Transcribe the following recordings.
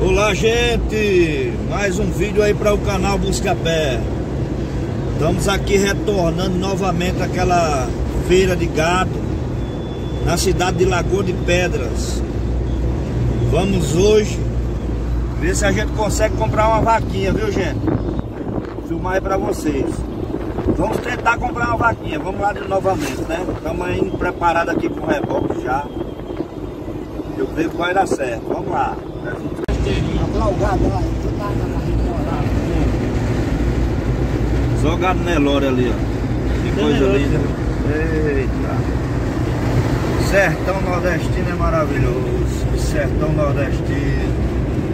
Olá, gente, mais um vídeo aí para o canal Buscapé. Estamos aqui retornando novamente àquela feira de gado na cidade de Lagoa de Pedras. Vamos hoje ver se a gente consegue comprar uma vaquinha, viu, gente? Vou filmar aí para vocês. Vamos tentar comprar uma vaquinha. Vamos lá novamente, né? Estamos indo preparados aqui com o reboque já. Eu creio que vai dar certo. Vamos lá. Só gado Nelore ali, ó. Que coisa linda. Eita. Sertão nordestino é maravilhoso. Sertão nordestino.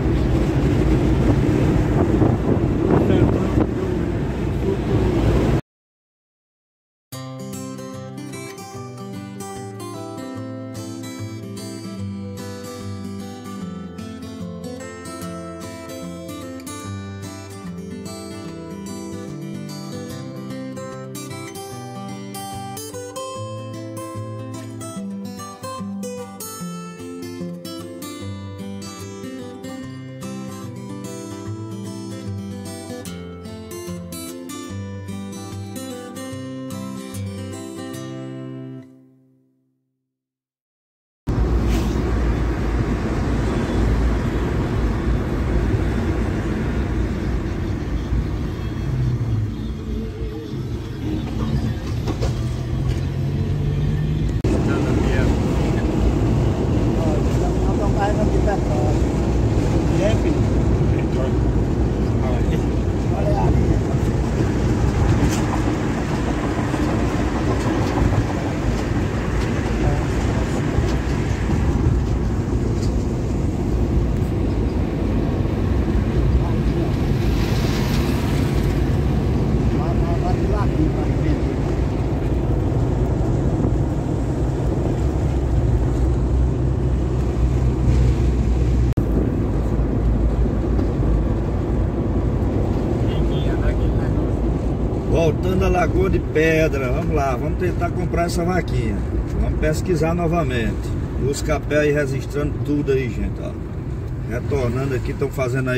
Voltando a Lagoa de Pedra, vamos lá, vamos tentar comprar essa vaquinha. Vamos pesquisar novamente. Buscapé aí registrando tudo aí, gente, ó. Retornando aqui, estão fazendo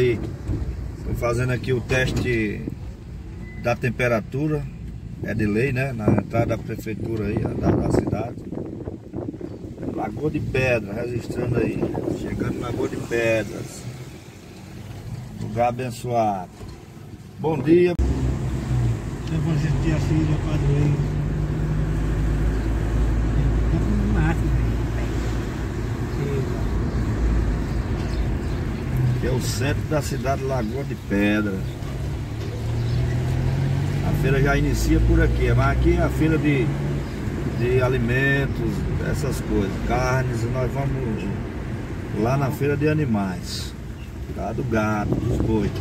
aqui o teste da temperatura. É de lei, né? Na entrada da prefeitura aí, da cidade. Lagoa de Pedra, registrando aí. Chegando na Lagoa de Pedras. Lugar abençoado. Bom dia. Depois de ter a filha, padroeiro. Que é o centro da cidade de Lagoa de Pedra. A feira já inicia por aqui, mas aqui é a feira de alimentos, essas coisas, carnes. E nós vamos lá na feira de animais, tá? Do gado, dos boi.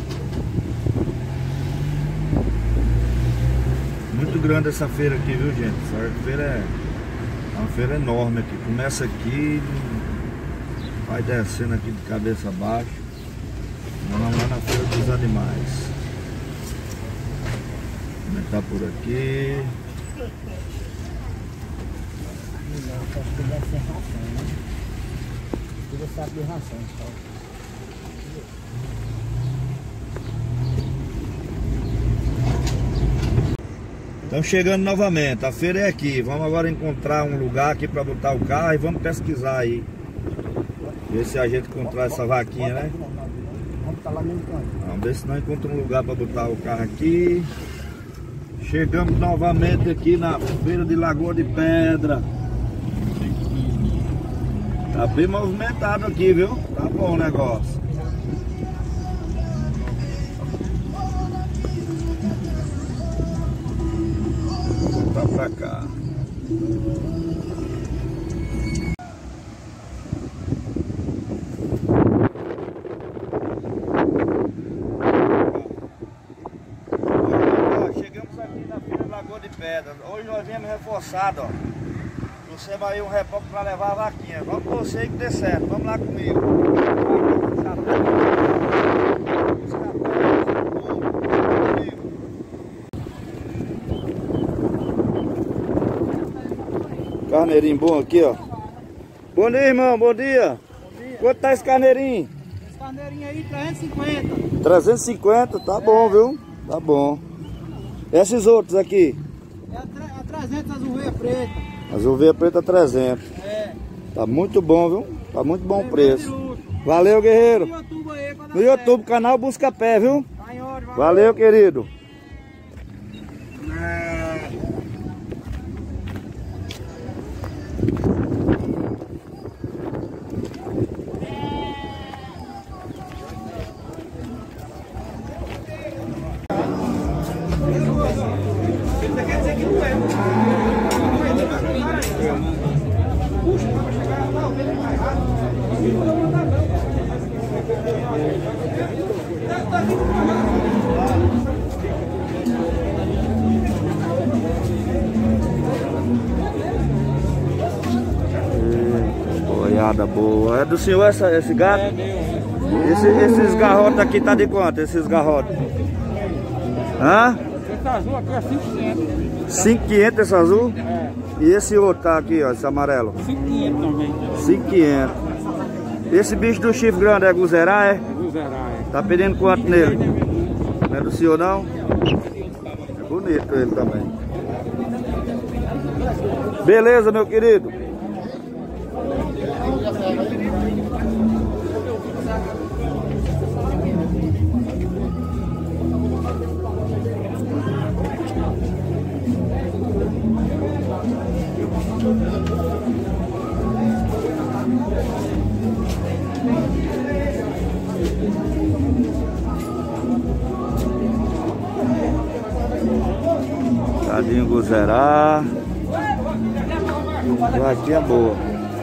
Muito grande essa feira aqui, viu, gente? Essa feira é uma feira enorme aqui. Começa aqui, vai descendo aqui de cabeça abaixo. Vamos lá na feira dos animais. Como é que tá por aqui? Acho que deve ser ração, né? Tudo sabe de ração, só. Estamos chegando novamente, a feira é aqui. Vamos agora encontrar um lugar aqui para botar o carro e vamos pesquisar aí. Ver se a gente encontrar essa vaquinha, né? Vamos ver se nós encontramos um lugar para botar o carro aqui. Chegamos novamente aqui na feira de Lagoa de Pedra. Tá bem movimentado aqui, viu? Tá bom o negócio. Pra cá. Chegamos aqui na feira de Lagoa de Pedra. Hoje nós viemos reforçado, ó. Trouxemos aí um reboque para levar a vaquinha. Vamos torcer que dê certo. Vamos lá comigo. Carneirinho bom aqui, ó. Bom dia, irmão, bom dia. Quanto tá esse carneirinho? Esse Bandeirinha aí, 350. 350, tá bom, viu? Tá bom. Esses outros aqui? É 300 azul veia preta. Azul veia preta 300. É. Tá muito bom, viu? Tá muito bom o preço. Valeu, guerreiro. No YouTube, canal Busca Pé, viu? Valeu, querido. Boiada boa. É do senhor esse gato? É meu. Esses garrotes aqui tá de quanto? Esses garrotes? Hã? Esse azul aqui é 5,500. 5,500 esse azul? É. E esse outro tá aqui, ó, esse amarelo? 5,500 também. 5,500. Esse bicho do chifre grande é guzerá, é? Guzerá, é. Tá pedindo quanto nele? Não é do senhor não? É bonito ele também. Beleza, meu querido? Tadinho guzerá. Aqui é boa.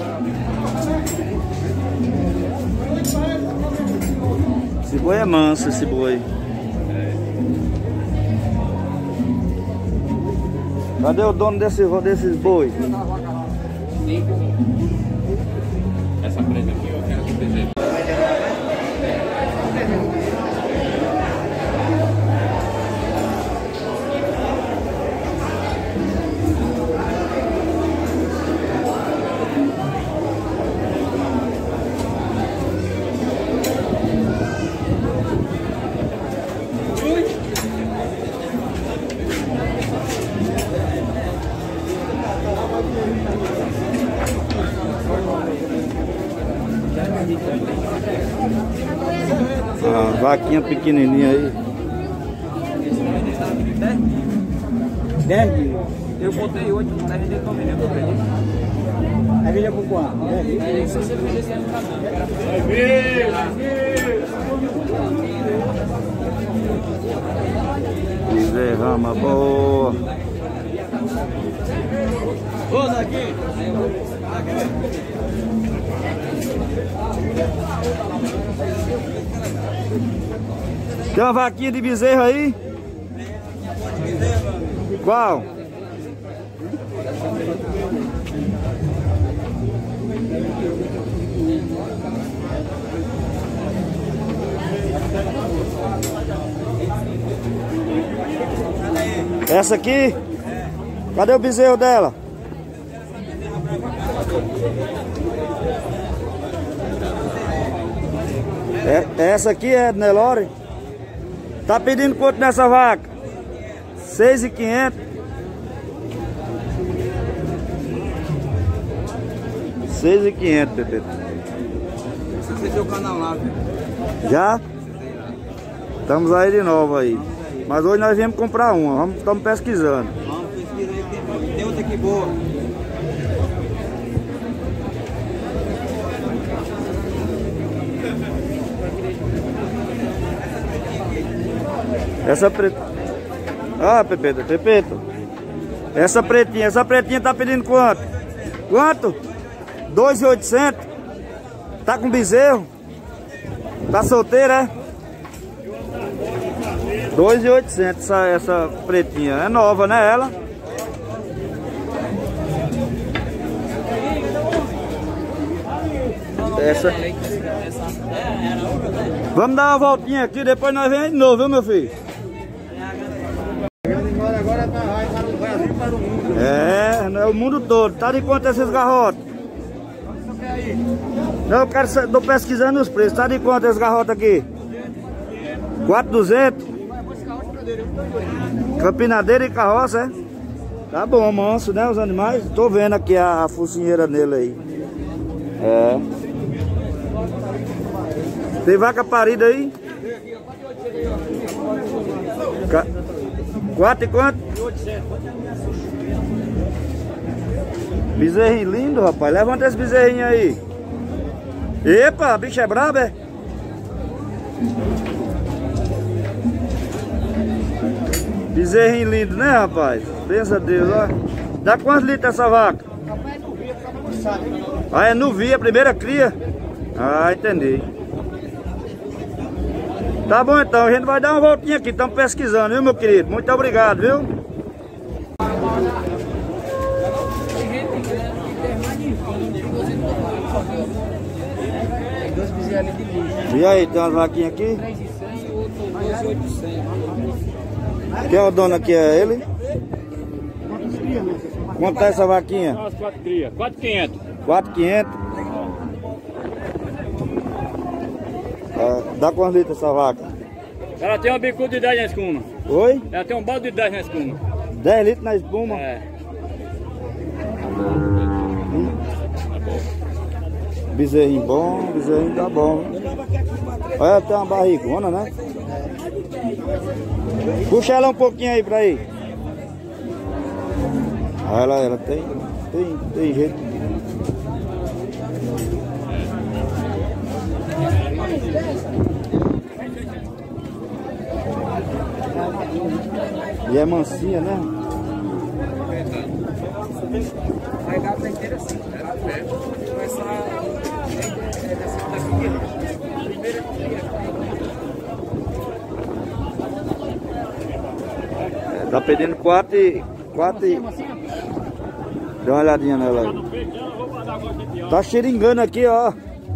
Esse boi é manso, esse boi. Cadê o dono desses boi? Essa preta aqui eu quero que desejo. A vaquinha pequenininha aí. 10 mil. Eu botei 8, não tá vendendo pra vender, não acredito. Aí vende por quanto? Se você vendesse no caminho, era Bezerrama boa. Ô, daqui. Tem uma vaquinha de bezerro aí? Qual? Essa aqui? Cadê o bezerro dela? Essa aqui é Nelore? Tá pedindo quanto nessa vaca? 6.500. 6.500, Pepe. Você tem o canal lá, viu? Já? Estamos aí de novo aí. Mas hoje nós viemos comprar uma. Estamos pesquisando. Vamos pesquisar aí, tem outra aqui boa. Essa preta. Ah, Pepeto, Pepeto. Essa pretinha tá pedindo quanto? Quanto? 2.800. Tá com bezerro? Tá solteira, é? 2.800 essa pretinha. É nova, né, ela? Essa. Vamos dar uma voltinha aqui, depois nós vem de novo, viu, meu filho? Agora vai para o Brasil, para o mundo. É o mundo todo. Tá de quanto esses garrotes? Não, eu quero, tô pesquisando os preços. Tá de quanto esse garrote aqui? 4.200? Campinadeira e carroça, é? Tá bom, manso, né, os animais? Tô vendo aqui a focinheira nele aí. É. Tem vaca parida aí? 4 e quanto? 800. Bezerrinho lindo, rapaz. Levanta esse bezerrinho aí. Epa, bicho é brabo, é? Bezerrinho lindo, né, rapaz? Pensa a Deus, ó. Dá quantos litros essa vaca? Ah, é novia, primeira cria? Ah, entendi. Tá bom então, a gente vai dar uma voltinha aqui, estamos pesquisando, viu, meu querido? Muito obrigado, viu? E aí, tem umas vaquinhas aqui? 3.100 e outro 12.800. Quem é o dono aqui? É ele? Quanto é essa vaquinha? As 4 crias, 4.500. 4.500. Dá quantos litros essa vaca? Ela tem uma bicuda de 10 na espuma. Oi? Ela tem um balde de 10 na espuma. 10 litros na espuma? É. Bezerrinho bom, bezerrinho tá bom. Olha, tem uma barrigona, né? Puxa ela um pouquinho aí pra aí. Ela tem jeito. E é mansinha, né? Vai dar pra inteira assim. Tá pedindo 4 e... Dá uma olhadinha nela aí. Tá xeringando aqui, ó.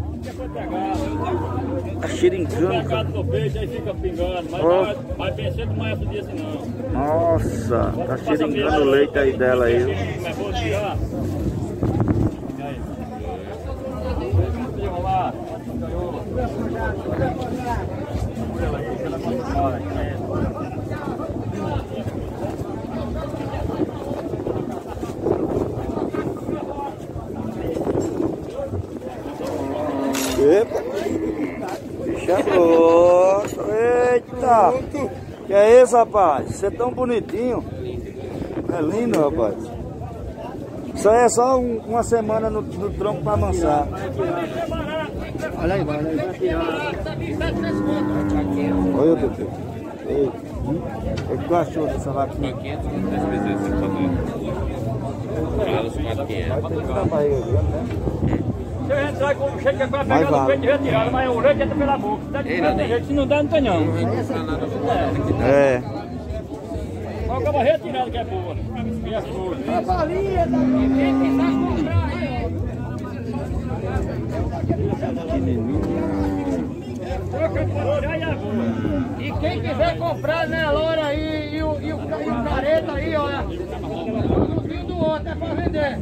Tá xeringando. Vai pensar que não é esse dia assim não. Nossa, tá xeringando o leite aí dela aí. Epa, bicho é grosso. Eita, que é isso, rapaz? Você é tão bonitinho. É lindo, rapaz. Isso aí é só uma semana no tronco pra amansar. Olha aí, olha aí. Olha, Deus. Ei, o que tu achou dessa vaquinha? 500, 10 vezes você fazer. Vai ter que dar barriga grande, né? Se a gente sai com o jeito que vai pegar no peito de retirada, mas o leite entra pela boca. Se não dá, não tem não. É. Só acaba retirada que é boa. E as coisas. E quem quiser comprar, né, Loura aí e o careta aí, olha. O fio do outro é pra vender.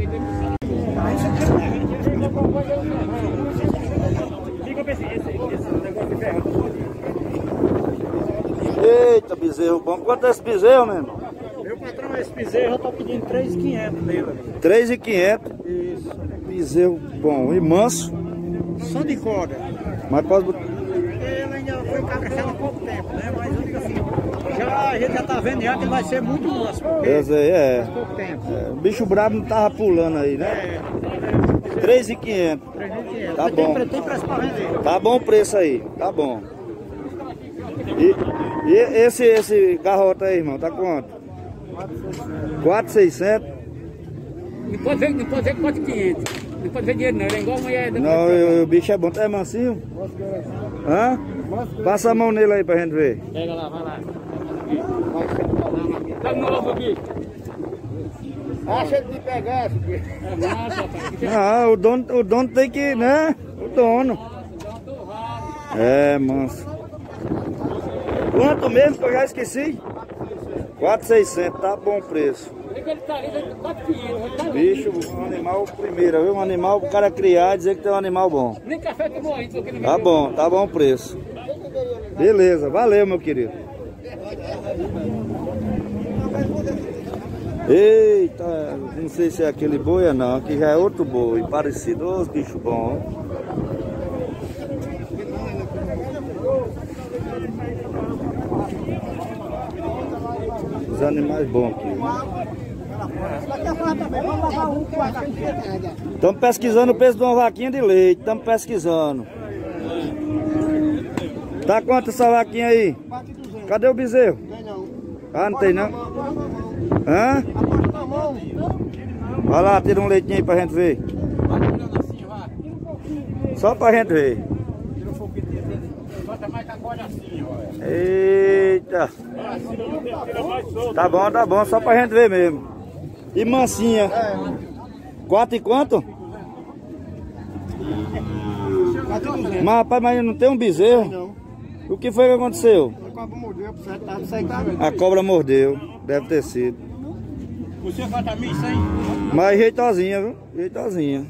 Eita, bezerro bom. Quanto é esse bezerro, mesmo? Meu patrão, esse bezerro eu tô pedindo 3.500 dele. 3.500. Isso. Bezerro bom e manso. Só de corda. Mas pode botar. Ele ainda foi caprichado há pouco tempo, né? Mas eu digo assim, a gente já tá vendo já que ele vai ser muito manso. Eu sei, é. Faz pouco tempo. O bicho brabo não tava pulando aí, né? 3.500. 3.500. Tá bom. Tem preço pra vender. Tá bom o preço aí, tá bom. E esse garrote aí, irmão, tá quanto? 4.600. Não pode ver 4.500. Não pode ver dinheiro não, ele é igual a mulher. Não, o bicho é bom, tá mansinho? Hã? Passa a mão nele aí pra gente ver. Pega lá, vai lá. Tá novo aqui. Acha de pegar, esse bicho. É massa, rapaz. Ah, o dono tem que, né? O dono. É, manso. Quanto mesmo que eu já esqueci? 4.600, tá bom o preço. Bicho, um animal primeiro, viu? Um animal pro cara criar e dizer que tem um animal bom. Nem café tomou ainda. Tá bom o preço. Beleza, valeu, meu querido. Eita, não sei se é aquele boi ou não, aqui já é outro boi, parecido, os bichos bons. Os animais bons aqui. Estamos pesquisando o preço de uma vaquinha de leite, estamos pesquisando. Tá quanto essa vaquinha aí? Cadê o bezerro? Ah, não tem não? Hã? Vai lá, tira um leitinho aí pra gente ver. Só pra gente ver. Eita. Tá bom, só pra gente ver mesmo. E mansinha. 4 e quanto? Mas rapaz, mas não tem um bezerro? O que foi que aconteceu? A cobra mordeu, deve ter sido. Você vai estar 1.100? Mas jeitosinha, viu? Jeitosinha.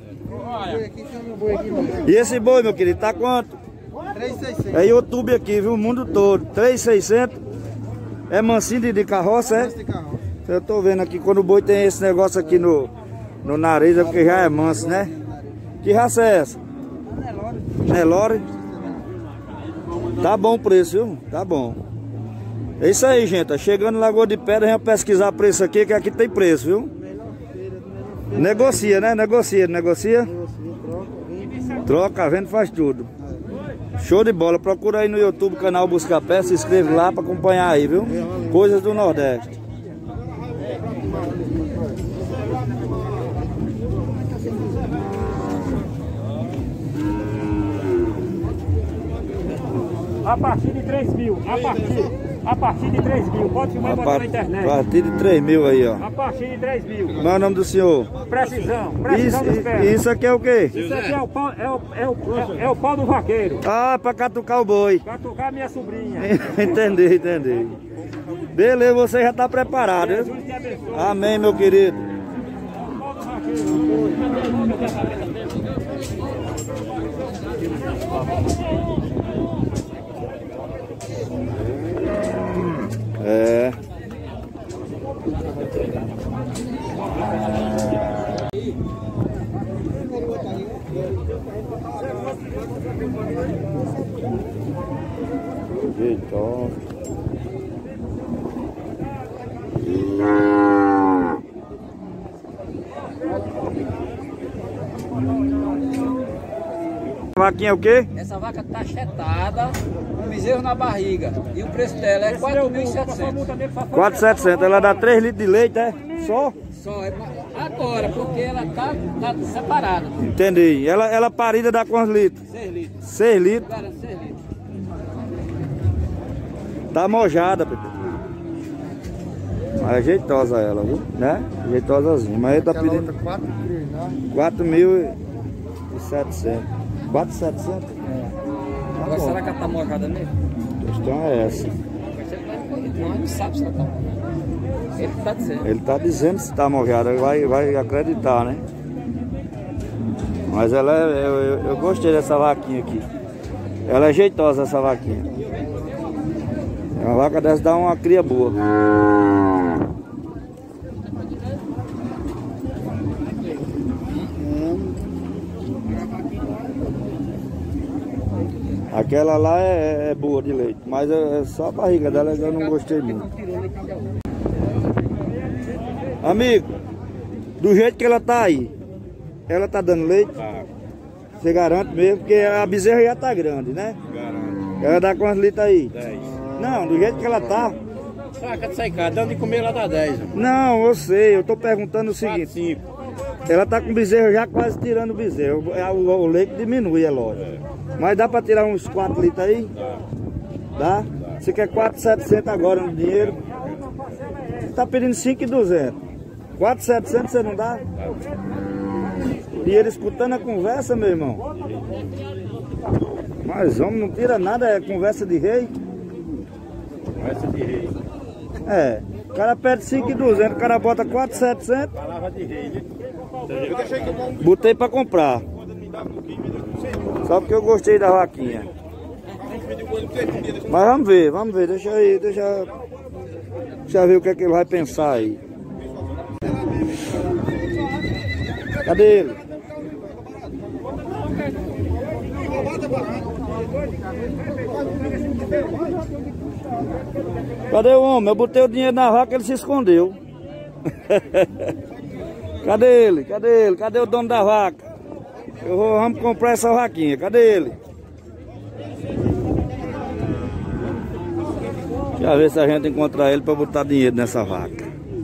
E esse boi, meu querido, tá quanto? 3.600. É YouTube aqui, viu? O mundo todo. 3.600. É mansinho de carroça, é? Eu tô vendo aqui, quando o boi tem esse negócio aqui no nariz, é porque já é manso, né? Que raça é essa? Nelore. Tá bom o preço, viu? Tá bom. É isso aí, gente. Chegando em Lagoa de Pedra, a gente vai pesquisar preço aqui, que aqui tem preço, viu? Negocia, né? Negocia. Troca, a venda faz tudo. Show de bola. Procura aí no YouTube o canal Buscapé, se inscreve lá pra acompanhar aí, viu? Coisas do Nordeste. A partir de 3.000, a partir de 3.000, pode filmar e botar na internet. A partir de 3.000 aí, ó. A partir de 3.000. Qual é o nome do senhor? Precisão dos pés. Isso aqui é o quê? Isso aqui é o pau do vaqueiro. Ah, pra catucar o boi. Catucar minha sobrinha. Entendi. Beleza, você já tá preparado, viu? Jesus te abençoe. Amém, meu querido. O pau do vaqueiro. É. Jeitosa. Vaquinha é o quê? Essa vaca tá chetada, com bezerro na barriga. E o preço dela é 4.700. 4.700. Ela dá 3 litros de leite, é? Só? Só agora, porque ela tá separada. Entendi. Ela parida dá quantos litros? 6 litros. 6 litros. Cara, 6 litros. Tá mojada, Pepe. Mas é jeitosa ela, viu? Né? Jeitosazinha. Mas ele tá pedindo 4.700. 4.700? Agora será que ela tá mojada mesmo? A questão é essa. Não, a gente sabe se ela tá mojada. Ele tá dizendo. Ele tá dizendo se tá mojada, vai acreditar, né? Mas ela eu gostei dessa vaquinha aqui. Ela é jeitosa, essa vaquinha. Uma vaca dessa dá uma cria boa. Aquela lá é boa de leite, mas é só a barriga dela que eu não gostei muito. Amigo, do jeito que ela tá aí, ela tá dando leite? Você garante mesmo, porque a bezerra já tá grande, né? Garanto. Ela dá quantos litros aí? 10. Não, do jeito que ela tá. Saca de sair cá, dando de comer lá dá 10. Não, eu sei, eu tô perguntando o seguinte. 5. Ela tá com o bezerro já quase tirando o bezerro. O leite diminui, é lógico. Mas dá pra tirar uns 4 litros aí? Dá? Você quer 4.700 agora no dinheiro? Você tá pedindo 5.200. 4.700 você não dá? Dinheiro escutando a conversa, meu irmão. Mas homem não tira nada, é conversa de rei. Conversa de rei. É. O cara pede 5.200, o cara bota 4.700. Botei pra comprar. Só porque eu gostei da vaquinha. Mas vamos ver, deixa ver o que é que ele vai pensar aí. Cadê ele? Cadê o homem? Eu botei o dinheiro na vaca, ele se escondeu. Cadê ele? Cadê ele? Cadê o dono da vaca? Vamos comprar essa vaquinha. Cadê ele? Deixa eu ver se a gente encontrar ele para botar dinheiro nessa vaca.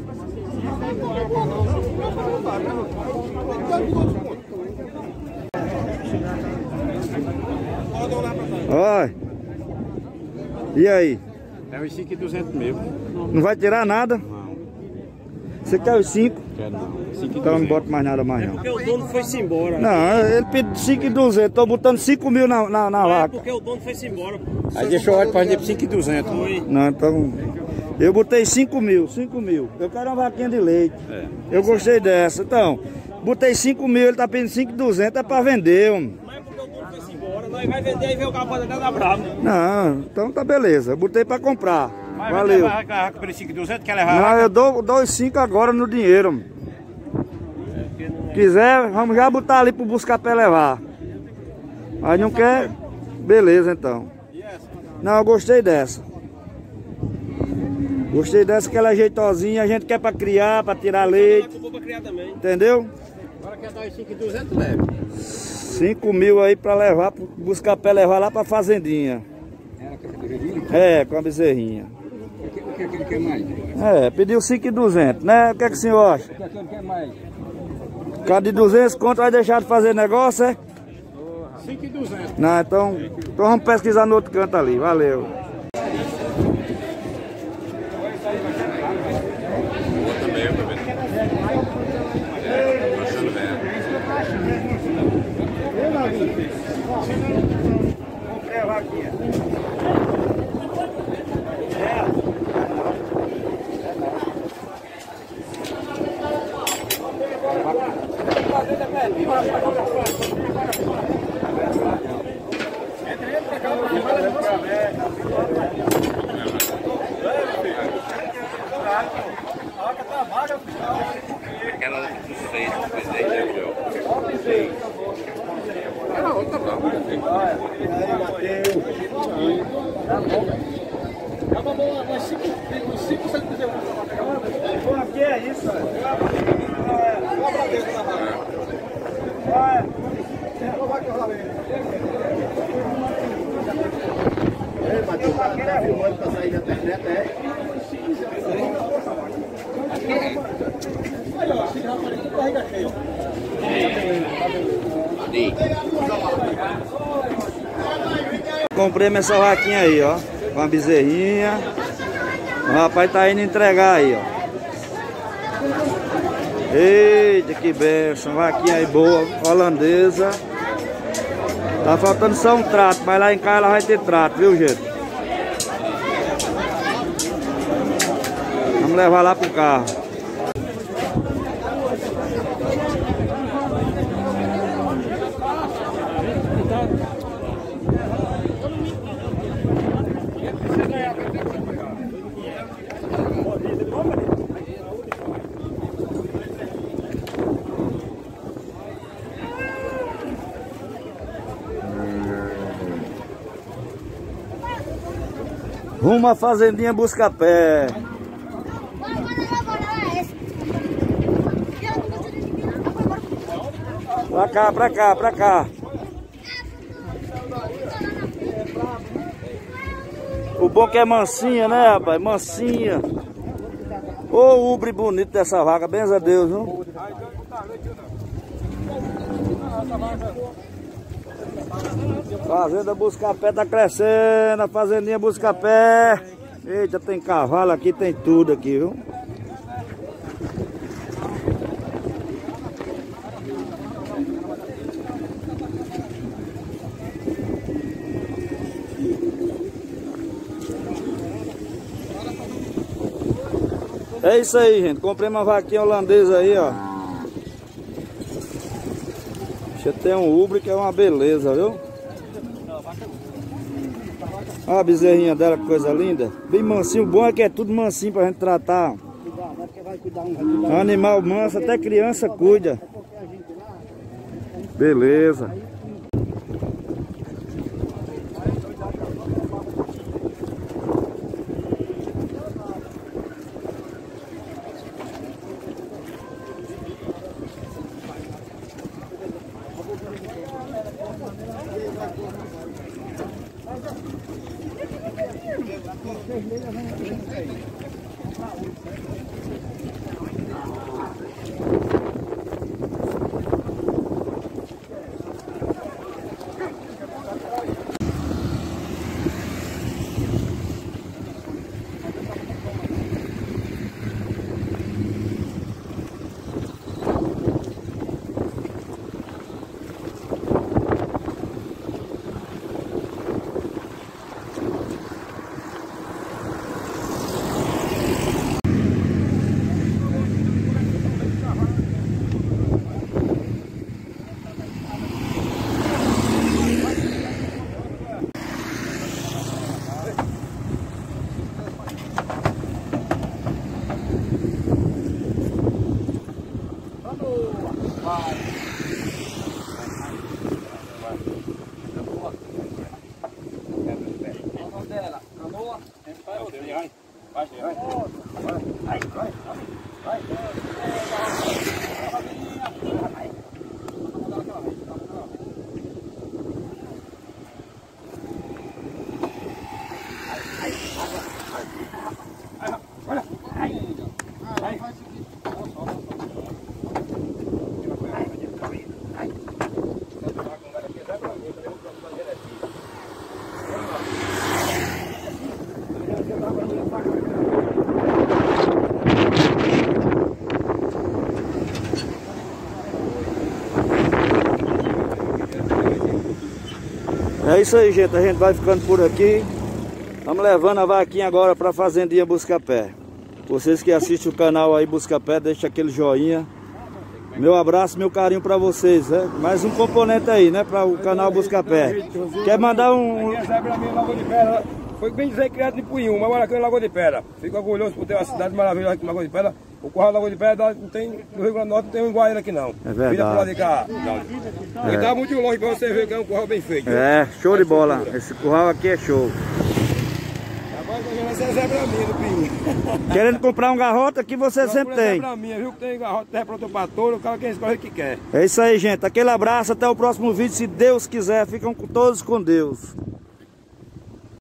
Olha. E aí? É os 5.200 mesmo. Não vai tirar nada? Não. Você quer os 5? Quero não. Então não bota mais nada mais não. Porque o dono foi-se embora. Não, ele pediu 5.200, tô botando 5.000 na vaca. Porque o dono foi-se embora. Aí deixou eu para vender por 5.200. Não, então... Eu botei 5.000. Eu quero uma vaquinha de leite. É. Eu gostei dessa. Então, botei 5.000, ele tá pedindo 5.200, é pra vender, homem. Mas porque o dono foi-se embora, nós vai vender e ver o carro pode dar bravo. Não, então tá beleza. Eu botei pra comprar. Mas valeu. Vai levar a vaca pelo 5.200, quer levar? Não, eu dou os 5 agora no dinheiro, homem. Quiser, vamos já botar ali pro Buscapé levar. Mas não quer? Beleza, então. Não, eu gostei dessa. Gostei dessa que ela é jeitosinha, a gente quer pra criar, pra tirar leite. Entendeu? Agora quer dar os 5.200, leve. 5.000 aí pra levar, pro Buscapé levar lá pra fazendinha. É, com a bezerrinha. O que ele quer mais? É, pediu 5.200, né? O que é que o senhor acha? O que ele quer mais? Cada de 200 conto vai deixar de fazer negócio, é? 5.200. Não, então vamos pesquisar no outro canto ali, valeu. Comprei a vaquinha. Aquela dos 6, depois daí, né, era outra não. Aqui é isso, comprei essa vaquinha aí, ó, com a bezerrinha. O rapaz tá indo entregar aí, ó. Eita, que benção, vaquinha aí boa, holandesa. Tá faltando só um trato, mas lá em casa ela vai ter trato, viu, gente? Vamos levar lá pro carro. Rumo à fazendinha Buscapé. Pra cá, pra cá, pra cá. O bom que é mansinha, né, rapaz? Mansinha. Ô, ubre bonito dessa vaca, benza a Deus, viu? Fazenda Buscapé tá crescendo, a fazendinha Buscapé. Eita, tem cavalo aqui, tem tudo aqui, viu? É isso aí, gente. Comprei uma vaquinha holandesa aí, ó. Você tem um ubre que é uma beleza, viu? Olha a bezerrinha dela, que coisa linda. Bem mansinho. O bom é que é tudo mansinho pra gente tratar. Animal manso, até criança cuida. Beleza. É isso aí, gente, a gente vai ficando por aqui. Vamos levando a vaquinha agora para a Fazendinha Buscapé. Vocês que assistem o canal aí Buscapé, deixa aquele joinha. Meu abraço, meu carinho para vocês, né? Mais um componente aí, né, para o canal Buscapé. Quer mandar um... Foi bem dizer criado de Punhum, mas agora aqui é Lagoa de Pedra. Fico orgulhoso por ter uma cidade maravilhosa aqui em Lagoa de Pedra. O Curral da Lagoa de Pedra não tem, no Rio Grande do Norte não tem um igual ele aqui não. É verdade. Vira pro lado de cá. Ele tá muito longe para você ver que é um curral bem feito. É, show de bola. Esse curral aqui é show. Agora vai ser zebra minha do Pinho. Querendo comprar um garrote aqui você sempre tem. Zebra minha, viu que tem garrote, terra pronto para touro, o cara quem escolhe o que quer. É isso aí, gente. Aquele abraço, até o próximo vídeo, se Deus quiser. Ficam todos com Deus.